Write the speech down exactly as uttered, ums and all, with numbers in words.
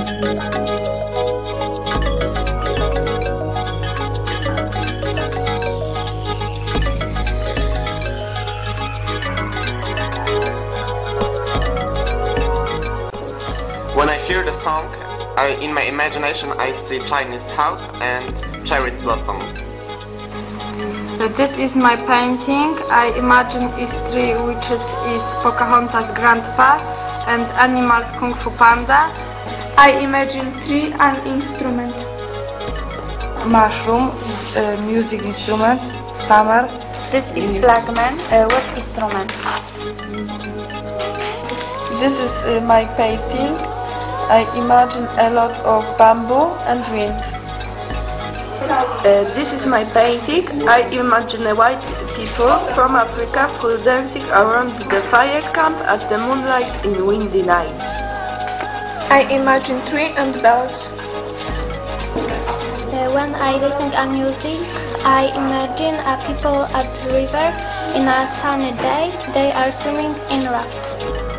When I hear the song, I, in my imagination I see Chinese house and cherry blossom. This is my painting. I imagine is tree which is, is Pocahontas' grandpa and animals Kung Fu Panda. I imagine tree and instrument. Mushroom, uh, music instrument, summer. This is flagman, a wood instrument. This is uh, my painting. I imagine a lot of bamboo and wind. Uh, this is my painting. I imagine a white people from Africa who dancing around the fire camp at the moonlight in windy night. I imagine tree and bells. Uh, when I listen to music, I imagine a people at the river in a sunny day. They are swimming in raft.